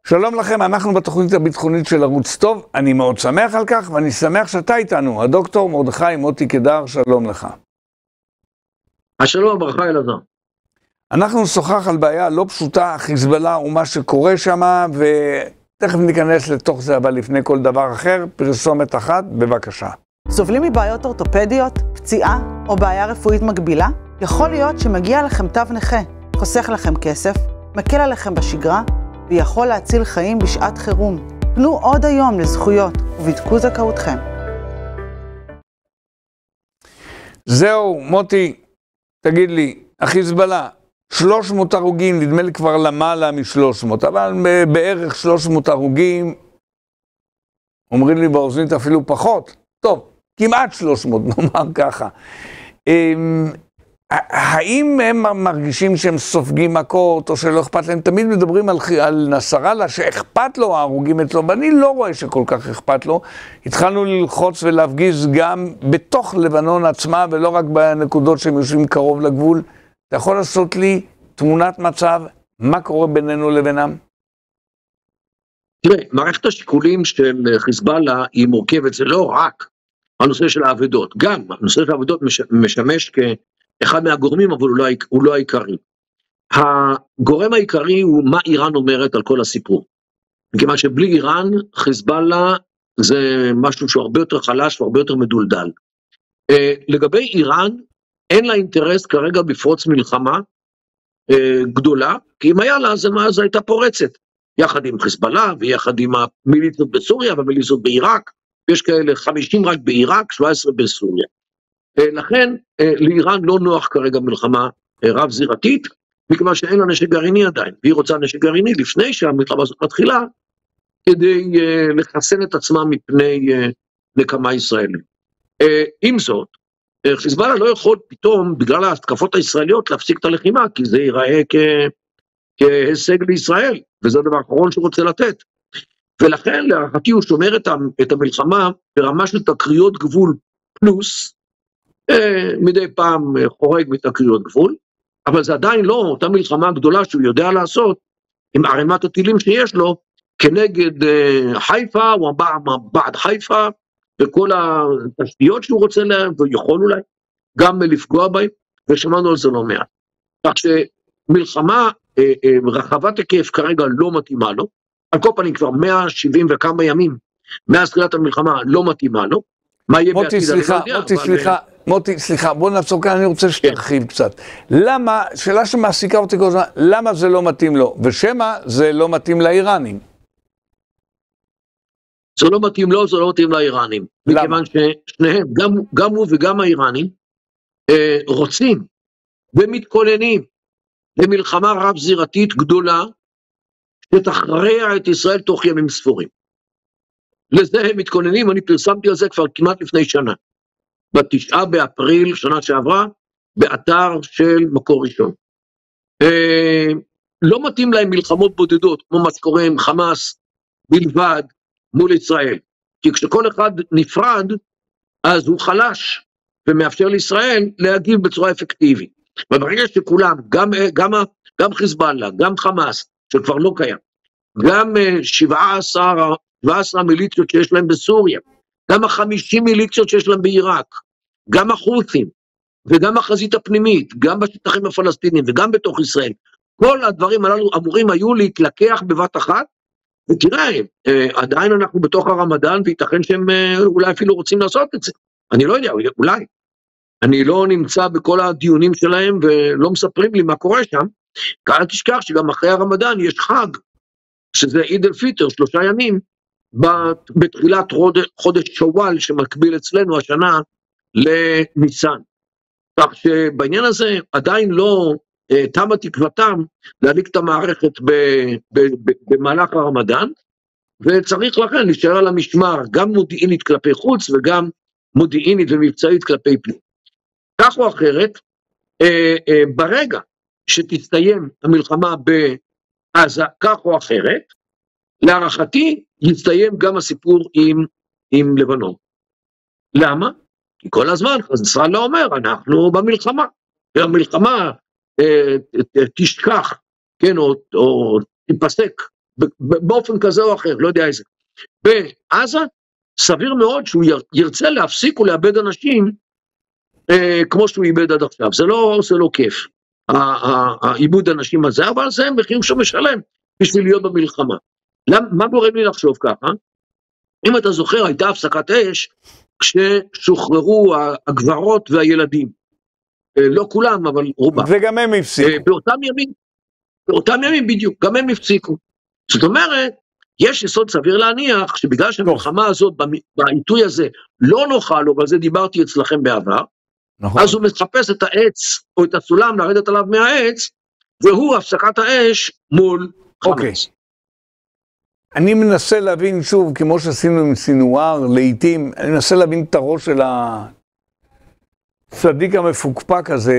שלום לכם, אנחנו בתוכנית הביטחונית של ערוץ טוב, אני מאוד שמח על כך, ואני שמח שאתה איתנו, הדוקטור מרדכי מוטי קדר, שלום לך. השלום, ברכה אלעזר. אנחנו נשוחח על בעיה לא פשוטה, חיזבאללה ומה שקורה שם, ותכף ניכנס לתוך זה, אבל לפני כל דבר אחר, פרסומת אחת, בבקשה. סובלים מבעיות אורתופדיות, פציעה או בעיה רפואית מגבילה? יכול להיות שמגיע לכם תו נכה, חוסך לכם כסף, מקל עליכם בשגרה, ויכול להציל חיים בשעת חירום. פנו עוד היום לזכויות ובדקו זכאותכם. זהו, מוטי, תגיד לי, החיזבאללה, 300 הרוגים, נדמה לי כבר למעלה מ-300, אבל בערך 300 הרוגים, אומרים לי באוזנית אפילו פחות, טוב, כמעט 300, נאמר ככה. האם הם מרגישים שהם סופגים מכות, או שלא אכפת להם? תמיד מדברים על נסראללה, שאכפת לו ההרוגים אצלו, ואני לא רואה שכל כך אכפת לו. התחלנו ללחוץ ולהפגיז גם בתוך לבנון עצמה, ולא רק בנקודות שהם יושבים קרוב לגבול. אתה יכול לעשות לי תמונת מצב, מה קורה בינינו לבינם? תראה, מערכת השיקולים של חיזבאללה היא מורכבת, זה לא רק הנושא של העבדות, גם הנושא של העבדות משמש אחד מהגורמים, אבל הוא לא העיקרי. הגורם העיקרי הוא מה איראן אומרת על כל הסיפור. מכיוון שבלי איראן, חיזבאללה זה משהו שהוא הרבה יותר חלש והרבה יותר מדולדל. לגבי איראן, אין לה אינטרס כרגע בפרוץ מלחמה גדולה, כי אם היה לה, אז הייתה פורצת. יחד עם חיזבאללה ויחד עם המיליציות בסוריה והמיליציות בעיראק, יש כאלה 50 רק בעיראק, 17 בסוריה. לכן לאיראן לא נוח כרגע מלחמה רב זירתית, מכיוון שאין לה נשק גרעיני עדיין, והיא רוצה נשק גרעיני לפני שהמלחמה הזאת מתחילה, כדי לחסן את עצמה מפני נקמה ישראלית. עם זאת, חיזבאללה לא יכול פתאום, בגלל ההתקפות הישראליות, להפסיק את הלחימה, כי זה ייראה כהישג לישראל, וזה הדבר האחרון שהוא רוצה לתת. ולכן להערכתי הוא שומר את המלחמה ברמה של תקריות גבול פלוס, מדי פעם חורג מתקריות גבול, אבל זה עדיין לא אותה מלחמה גדולה שהוא יודע לעשות עם ערימת הטילים שיש לו כנגד חיפה או בעד חיפה וכל התשתיות שהוא רוצה להם ויכול אולי גם לפגוע בהם, ושמענו על זה לא מעט. כך שמלחמה רחבת היקף כרגע לא מתאימה לו, על כל פנים כבר 170 וכמה ימים מאז תחילת המלחמה לא מתאימה לו. מוטי, סליחה, בוא נעצור כאן, אני רוצה שתרחיב קצת. למה, שאלה שמעסיקה אותי כל הזמן, למה זה לא מתאים לו? ושמה זה לא מתאים לאיראנים? זה לא מתאים לו, זה לא מתאים לאיראנים. למה? מכיוון ששניהם, גם הוא וגם האיראנים, רוצים ומתכוננים למלחמה רב זירתית גדולה, שתכריע את ישראל תוך ימים ספורים. לזה הם מתכוננים, אני פרסמתי על זה כבר כמעט לפני שנה. ב9 באפריל שנה שעברה, באתר של מקור ראשון. לא מתאים להם מלחמות בודדות, כמו מה שקורה עם חמאס בלבד מול ישראל. כי כשכל אחד נפרד, אז הוא חלש, ומאפשר לישראל להגיב בצורה אפקטיבית. וברגע שכולם, גם חיזבאללה, גם חמאס, שכבר לא קיים, גם 17 מיליציות שיש להם בסוריה, גם 50 מיליציות שיש להם בעיראק, גם החות'ים, וגם החזית הפנימית, גם בשטחים הפלסטינים, וגם בתוך ישראל, כל הדברים הללו אמורים היו להתלקח בבת אחת, ותראה, עדיין אנחנו בתוך הרמדאן, וייתכן שהם אולי אפילו רוצים לעשות את זה, אני לא יודע, אולי, אני לא נמצא בכל הדיונים שלהם, ולא מספרים לי מה קורה שם, כי אל תשכח שגם אחרי הרמדאן יש חג, שזה עיד אל פיטר, 3 ימים, בתחילת חודש שואל שמקביל אצלנו השנה לניסן. כך שבעניין הזה עדיין לא תמה תקוותם להדליק את המערכת במהלך הרמדאן, וצריך לכן להישאר על המשמר, גם מודיעינית כלפי חוץ וגם מודיעינית ומבצעית כלפי פנים. כך או אחרת, ברגע שתסתיים המלחמה בעזה, כך או אחרת, להערכתי יסתיים גם הסיפור עם לבנון. למה? כי כל הזמן נסראללה אומר, אנחנו במלחמה, והמלחמה תשכח, כן, או תיפסק באופן כזה או אחר, לא יודע איזה. בעזה, סביר מאוד שהוא ירצה להפסיק ולאבד אנשים, כמו שהוא איבד עד עכשיו. זה לא כיף, האיבוד אנשים הזה, אבל זה מחיר שהוא משלם בשביל להיות במלחמה. מה גורם לי לחשוב ככה? אם אתה זוכר, הייתה הפסקת אש, כששוחררו הגברות והילדים. לא כולם, אבל רובם. וגם הם הפסיקו. באותם ימים בדיוק, גם הם הפסיקו. זאת אומרת, יש יסוד סביר להניח, שבגלל שהמלחמה הזאת, בעיתוי הזה, לא נוחה לו, ועל זה דיברתי אצלכם בעבר, אז הוא מחפש את העץ, או את הסולם, לרדת עליו מהעץ, והוא הפסקת האש מול חמאס. אני מנסה להבין שוב, כמו שעשינו עם סינואר, לעתים, אני מנסה להבין את הראש של הצדיק המפוקפק הזה.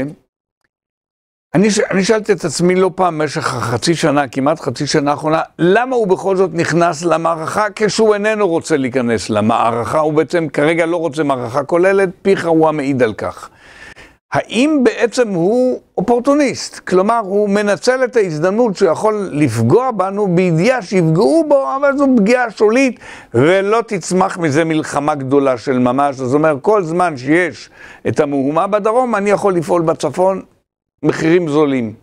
אני שאלתי את עצמי לא פעם במשך חצי שנה, כמעט חצי שנה האחרונה, למה הוא בכל זאת נכנס למערכה כשהוא איננו רוצה להיכנס למערכה, הוא בעצם כרגע לא רוצה מערכה כוללת, פיך הוא המעיד על כך. האם בעצם הוא אופורטוניסט? כלומר, הוא מנצל את ההזדמנות שהוא יכול לפגוע בנו בידיעה שיפגעו בו, אבל זו פגיעה שולית, ולא תצמח מזה מלחמה גדולה של ממש. זאת אומרת, כל זמן שיש את המהומה בדרום, אני יכול לפעול בצפון מחירים זולים.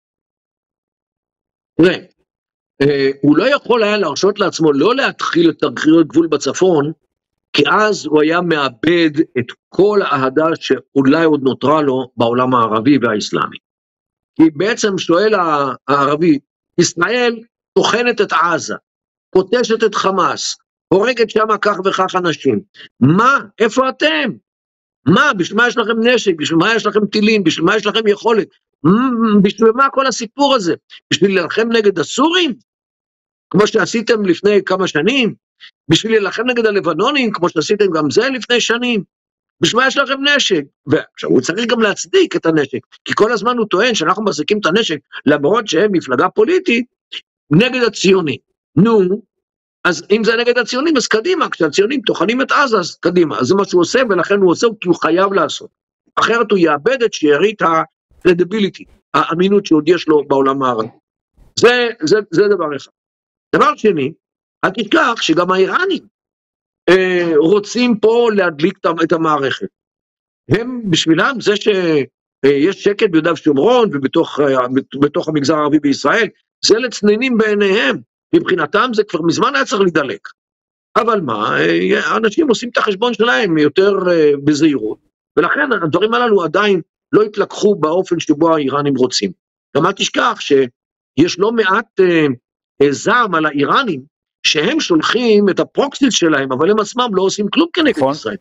תראה, הוא לא יכול היה להרשות לעצמו לא להתחיל את תרחיב גבול בצפון, כי אז הוא היה מאבד את כל האהדה שאולי עוד נותרה לו בעולם הערבי והאסלאמי. כי בעצם שואל הערבי, ישראל תוכנת את עזה, קוטשת את חמאס, הורגת שם כך וכך אנשים. מה? איפה אתם? מה? בשביל מה יש לכם נשק? בשביל מה יש לכם טילים? בשביל מה יש לכם יכולת? בשביל מה כל הסיפור הזה? בשביל להילחם נגד הסורים? כמו שעשיתם לפני כמה שנים? בשביל להילחם נגד הלבנונים, כמו שעשיתם גם זה לפני שנים? בשביל מה יש לכם נשק? ועכשיו הוא צריך גם להצדיק את הנשק, כי כל הזמן הוא טוען שאנחנו מחזיקים את הנשק, למרות שהם מפלגה פוליטית, נגד הציונים. נו, אז אם זה נגד הציונים, אז קדימה, כשהציונים טוחנים את עזה, אז קדימה, אז זה מה שהוא עושה, ולכן הוא עושה, כי הוא חייב לעשות. אחרת הוא יאבד את שארית ה-credibility, האמינות שעוד יש לו בעולם הערבי. זה דבר אחד. דבר שני, אל תשכח שגם האיראנים רוצים פה להדליק את המערכת. הם בשבילם, זה שיש שקט ביהודה ושומרון ובתוך המגזר הערבי בישראל, זה לצנינים בעיניהם, מבחינתם זה כבר מזמן היה צריך להידלק. אבל מה, האנשים עושים את החשבון שלהם יותר בזהירות, ולכן הדברים הללו עדיין לא התלקחו באופן שבו האיראנים רוצים. גם אל תשכח שיש לא מעט זעם על האיראנים, שהם שולחים את הפרוקסיס שלהם, אבל הם עצמם לא עושים כלום כנגד ישראל.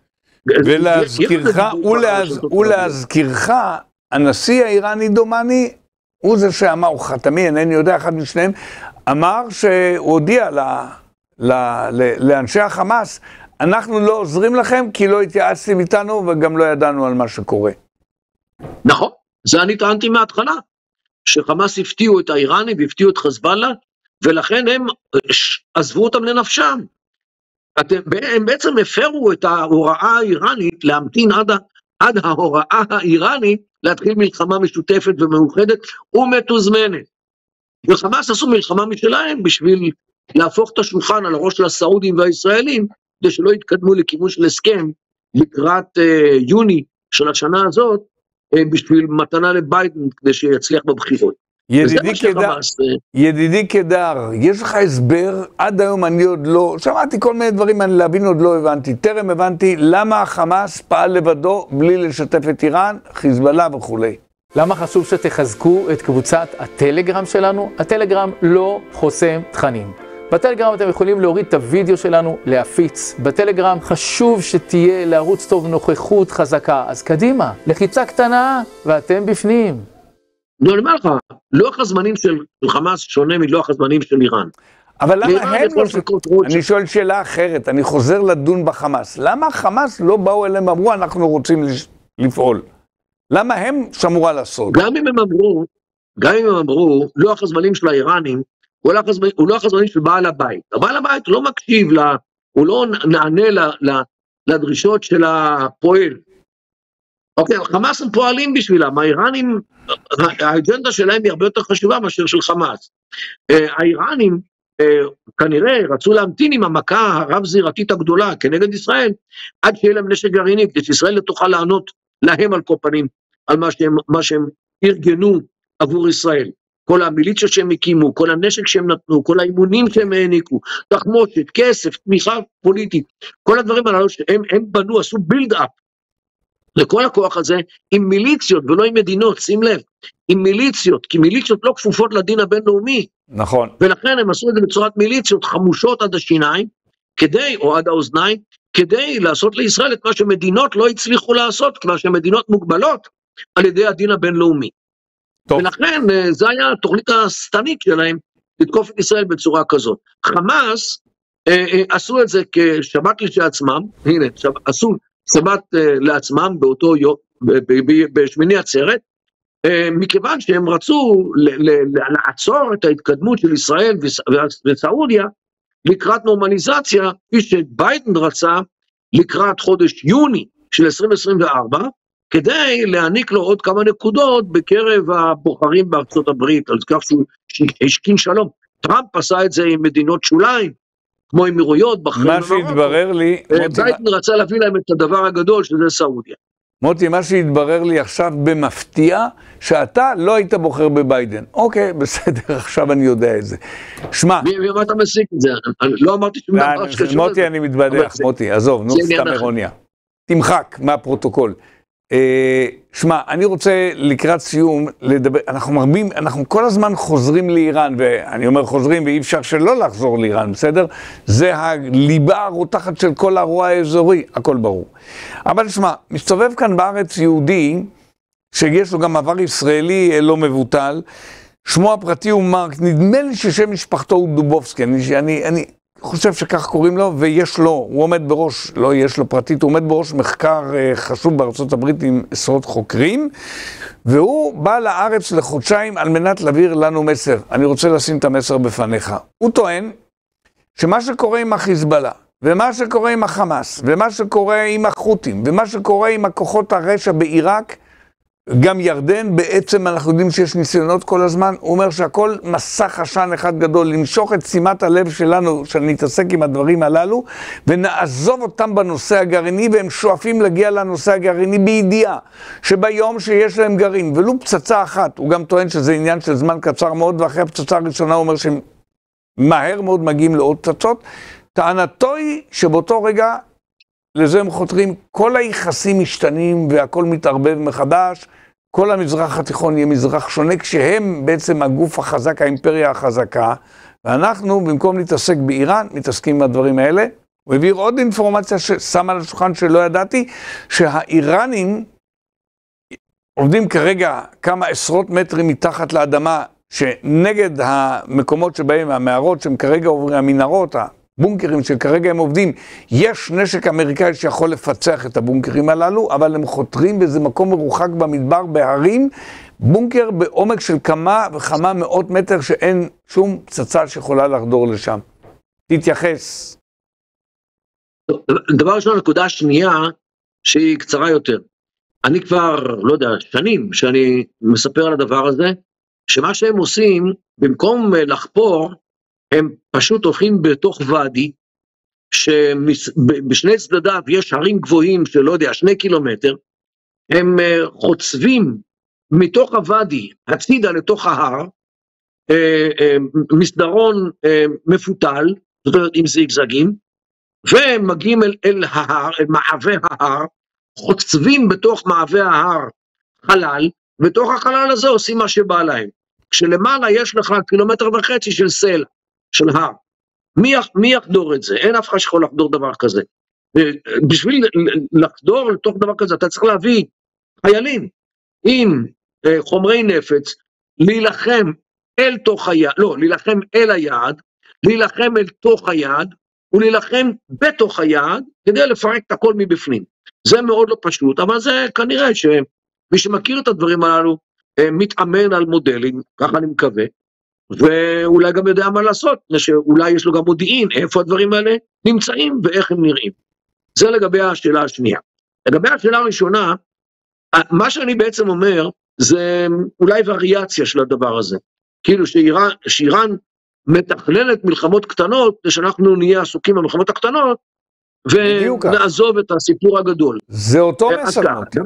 ולהזכירך, הנשיא האיראני דומני, הוא זה שאמר, הוא חתמי, אינני יודע, אחד משניהם, אמר שהוא הודיע לאנשי החמאס, אנחנו לא עוזרים לכם, כי לא התייעצתם איתנו, וגם לא ידענו על מה שקורה. נכון, זה אני טענתי מההתחלה, שחמאס הפתיעו את האיראני, והפתיעו את חזבאללה, ולכן הם עזבו אותם לנפשם. הם בעצם הפרו את ההוראה האיראנית, להמתין עד ההוראה האיראנית, להתחיל מלחמה משותפת ומאוחדת ומתוזמנת. וחמאס עשו מלחמה משלהם, בשביל להפוך את השולחן על הראש של הסעודים והישראלים, כדי שלא יתקדמו לכיוון של הסכם, לקראת יוני של השנה הזאת, בשביל מתנה לביידן, כדי שיצליח בבחירות. ידידי קדר, יש לך הסבר? עד היום אני עוד לא, שמעתי כל מיני דברים, אני להבין עוד לא הבנתי, טרם הבנתי למה החמאס פעל לבדו בלי לשתף את איראן, חיזבאללה וכו'. למה חשוב שתחזקו את קבוצת הטלגרם שלנו? הטלגרם לא חוסם תכנים. בטלגרם אתם יכולים להוריד את הוידאו שלנו, להפיץ. בטלגרם חשוב שתהיה לערוץ טוב נוכחות חזקה, אז קדימה, לחיצה קטנה ואתם בפנים. אני אומר לך, לוח הזמנים של חמאס שונה מלוח הזמנים של איראן. אבל למה הם לא... אני שואל שאלה אחרת, אני חוזר לדון בחמאס. למה החמאס לא באו אליהם ואמרו, אנחנו רוצים לפעול? למה הם שמרו על הסוד? גם אם הם אמרו, לוח הזמנים של האיראנים, הוא לוח הזמנים של בעל הבית. הבעל הבית לא מקשיב, הוא לא נענה לדרישות של הפועל. אוקיי, חמאס הם פועלים בשבילם, האיראנים, האג'נדה שלהם היא הרבה יותר חשובה מאשר של חמאס. האיראנים כנראה רצו להמתין עם המכה הרב זירתית הגדולה כנגד ישראל, עד שיהיה להם נשק גרעיני, כדי שישראל לא תוכל לענות להם על כל פנים, על מה שהם ארגנו עבור ישראל. כל המיליציות שהם הקימו, כל הנשק שהם נתנו, כל האימונים שהם העניקו, תחמושת, כסף, תמיכה פוליטית, כל הדברים הללו שהם בנו, עשו בילד אפ לכל הכוח הזה, עם מיליציות ולא עם מדינות, שים לב, עם מיליציות, כי מיליציות לא כפופות לדין הבינלאומי. נכון. ולכן הם עשו את זה בצורת מיליציות חמושות עד השיניים, או עד האוזניים, כדי לעשות לישראל את מה שמדינות לא הצליחו לעשות, כמה שמדינות מוגבלות על ידי הדין הבינלאומי. טוב. ולכן זה היה התוכנית השטנית שלהם, לתקוף את ישראל בצורה כזאת. חמאס עשו את זה כשבת לעצמם, הנה, עשו שבת לעצמם באותו יום, בשמיני עצרת, מכיוון שהם רצו לעצור את ההתקדמות של ישראל וסעודיה, לקראת נורמליזציה, כפי שביידן רצה, לקראת חודש יוני של 2024, כדי להעניק לו עוד כמה נקודות בקרב הבוחרים בארצות הברית, על כך שהוא השכין שלום. טראמפ עשה את זה עם מדינות שוליים, כמו אמירויות, בחריין ומרוקו. מה שהתברר לי... ביידן רצה להביא להם את הדבר הגדול, שזה סעודיה. מוטי, מה שהתברר לי עכשיו במפתיע, שאתה לא היית בוחר בביידן. אוקיי, בסדר, עכשיו אני יודע את זה. שמע... ומה אתה מסיק את זה? לא אמרתי שום דבר שקשור. מוטי, אני מתבדח, מוטי, עזוב, נו, סתם אירוניה. תמחק מהפרוטוקול. שמע, אני רוצה לקראת סיום לדבר, אנחנו כל הזמן חוזרים לאיראן, ואני אומר חוזרים ואי אפשר שלא לחזור לאיראן, בסדר? זה הליבה הרותחת של כל הרוע האזורי, הכל ברור. אבל שמע, מסתובב כאן בארץ יהודי, שיש לו גם עבר ישראלי לא מבוטל, שמו הפרטי הוא מרק, נדמה לי ששם משפחתו הוא דובובסקי, אני חושב שכך קוראים לו, ויש לו, הוא עומד בראש, לא יש לו פרטית, הוא עומד בראש מחקר חשוב בארצות הברית עם עשרות חוקרים, והוא בא לארץ לחודשיים על מנת להעביר לנו מסר. אני רוצה לשים את המסר בפניך. הוא טוען שמה שקורה עם החיזבאללה, ומה שקורה עם החמאס, ומה שקורה עם החות'ים, ומה שקורה עם הכוחות הרשע בעיראק, גם ירדן, בעצם אנחנו יודעים שיש ניסיונות כל הזמן, הוא אומר שהכל מסך עשן אחד גדול, למשוך את שימת הלב שלנו, שנתעסק עם הדברים הללו, ונעזוב אותם בנושא הגרעיני, והם שואפים להגיע לנושא הגרעיני בידיעה, שביום שיש להם גרעין, ולו פצצה אחת, הוא גם טוען שזה עניין של זמן קצר מאוד, ואחרי הפצצה הראשונה הוא אומר שהם מהר מאוד מגיעים לעוד פצצות, טענתו היא שבאותו רגע, לזה הם חותרים, כל היחסים משתנים והכל מתערבב מחדש, כל המזרח התיכון יהיה מזרח שונה, כשהם בעצם הגוף החזק, האימפריה החזקה, ואנחנו במקום להתעסק באיראן, מתעסקים בדברים האלה. הוא העביר עוד אינפורמציה ששם על השולחן שלא ידעתי, שהאיראנים עובדים כרגע כמה עשרות מטרים מתחת לאדמה, שנגד המקומות שבהם, המערות שהם כרגע עוברים, המנהרות, בונקרים שכרגע הם עובדים, יש נשק אמריקאי שיכול לפצח את הבונקרים הללו, אבל הם חותרים באיזה מקום מרוחק במדבר, בהרים, בונקר בעומק של כמה וכמה מאות מטר שאין שום פצצה שיכולה לחדור לשם. תתייחס. דבר ראשון, הנקודה השנייה, שהיא קצרה יותר. אני כבר, לא יודע, שנים שאני מספר על הדבר הזה, שמה שהם עושים, במקום לחפור, הם פשוט הולכים בתוך ואדי, שבשני צדדיו יש הרים גבוהים של, לא יודע, 2 קילומטר, הם חוצבים מתוך הוואדי, הצידה לתוך ההר, מסדרון מפותל, זאת אומרת עם זיגזגים, והם מגיעים אל ההר, אל מעבה ההר, חוצבים בתוך מעבה ההר חלל, בתוך החלל הזה עושים מה שבא להם. כשלמעלה יש לך 1.5 קילומטר של סלע, של הר. מי יחדור את זה? אין אף אחד שיכול לחדור דבר כזה. בשביל לחדור לתוך דבר כזה, אתה צריך להביא חיילים עם חומרי נפץ, להילחם אל תוך היעד, לא, להילחם אל היעד, להילחם אל תוך היעד, ולהילחם בתוך היעד, כדי לפרק את הכל מבפנים. זה מאוד לא פשוט, אבל זה כנראה שמי שמכיר את הדברים הללו, מתאמן על מודלים, ככה אני מקווה, ואולי גם יודע מה לעשות, שאולי יש לו גם מודיעין, איפה הדברים האלה נמצאים ואיך הם נראים. זה לגבי השאלה השנייה. לגבי השאלה הראשונה, מה שאני בעצם אומר, זה אולי וריאציה של הדבר הזה. כאילו שאיראן מתכננת מלחמות קטנות, שאנחנו נהיה עסוקים במלחמות הקטנות, ונעזוב את הסיפור הגדול. זה אותו מסר.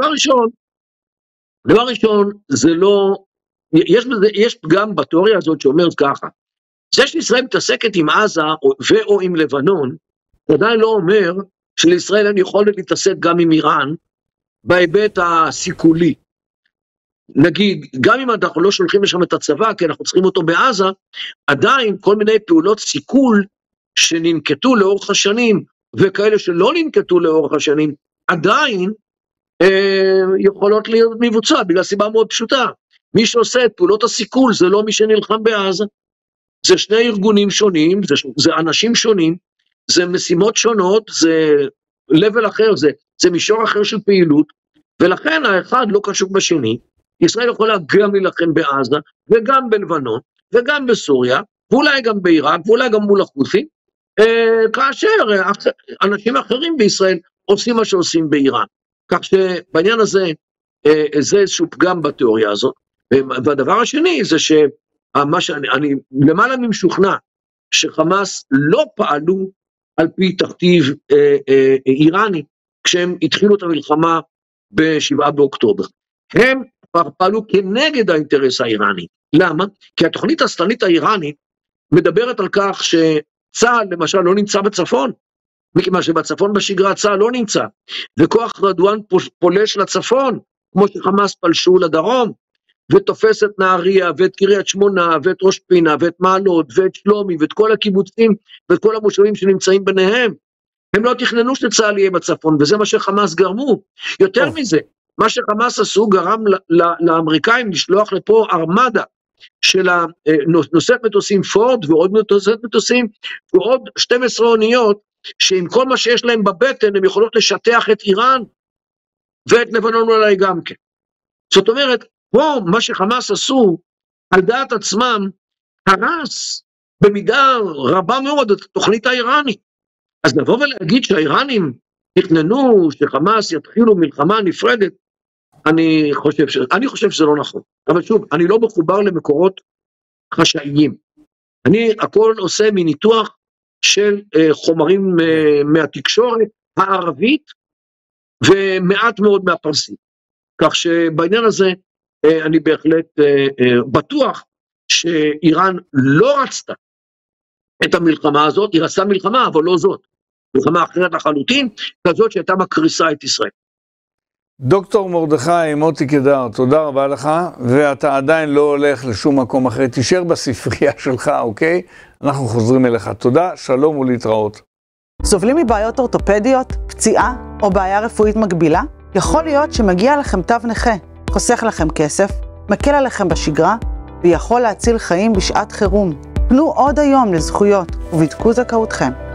דבר ראשון, זה לא, יש פגם בתיאוריה הזאת שאומרת ככה, זה שישראל מתעסקת עם עזה או עם לבנון, עדיין לא אומר שלישראל אין יכולת להתעסק גם עם איראן, בהיבט הסיכולי. נגיד, גם אם אנחנו לא שולחים לשם את הצבא, כי אנחנו צריכים אותו בעזה, עדיין כל מיני פעולות סיכול שננקטו לאורך השנים, וכאלה שלא ננקטו לאורך השנים, עדיין יכולות להיות מבוצע, בגלל סיבה מאוד פשוטה. מי שעושה את פעולות הסיכול, זה לא מי שנלחם בעזה, זה שני ארגונים שונים, זה אנשים שונים, זה משימות שונות, זה level אחר, זה מישור אחר של פעילות, ולכן האחד לא קשור בשני. ישראל יכולה גם להילחם בעזה, וגם בלבנון, וגם בסוריה, ואולי גם בעיראק, ואולי גם מול החות'ים, כאשר אנשים אחרים בישראל עושים מה שעושים באיראן. כך שבעניין הזה, זה איזשהו פגם בתיאוריה הזאת. והדבר השני זה שאני למעלה ממשוכנע, שחמאס לא פעלו על פי תכתיב איראני, כשהם התחילו את המלחמה ב7 באוקטובר. הם פעלו כנגד האינטרס האיראני. למה? כי התוכנית השטנית האיראנית מדברת על כך שצה"ל למשל לא נמצא בצפון, מכיוון שבצפון בשגרה צה"ל לא נמצא, וכוח רדואן פולש לצפון, כמו שחמאס פלשו לדרום, ותופס את נהריה, ואת קריית שמונה, ואת ראש פינה, ואת מעלות, ואת שלומי, ואת כל הקיבוצים, ואת כל המושבים שנמצאים ביניהם. הם לא תכננו שצה"ל יהיה בצפון, וזה מה שחמאס גרמו. יותר מזה, מה שחמאס עשו גרם לאמריקאים לשלוח לפה ארמדה של נושאת מטוסים פורד, ועוד נושאת מטוסים, ועוד 12 אוניות, שעם כל מה שיש להם בבטן, הם יכולות לשטח את איראן, ואת לבנון אולי גם כן. זאת אומרת, פה מה שחמאס עשו, על דעת עצמם, הרס במידה רבה מאוד את התוכנית האיראנית. אז לבוא ולהגיד שהאיראנים תכננו שחמאס יתחילו מלחמה נפרדת, אני חושב שזה לא נכון. אבל שוב, אני לא מחובר למקורות חשאיים. אני הכל עושה מניתוח של חומרים מהתקשורת הערבית, ומעט מאוד מהפרסית. כך שבעניין הזה, אני בהחלט בטוח שאיראן לא רצתה את המלחמה הזאת, היא רצתה מלחמה, אבל לא זאת. מלחמה אחרת לחלוטין, כזאת שהייתה מקריסה את ישראל. דוקטור מרדכי מוטי קדר, תודה רבה לך, ואתה עדיין לא הולך לשום מקום אחר, תישאר בספרייה שלך, אוקיי? אנחנו חוזרים אליך. תודה, שלום ולהתראות. סובלים מבעיות אורתופדיות, פציעה או בעיה רפואית מגבילה? יכול להיות שמגיע לכם תו נכה, חוסך לכם כסף, מקל עליכם בשגרה, ויכול להציל חיים בשעת חירום. פנו עוד היום לזכויות ובדקו זכאותכם.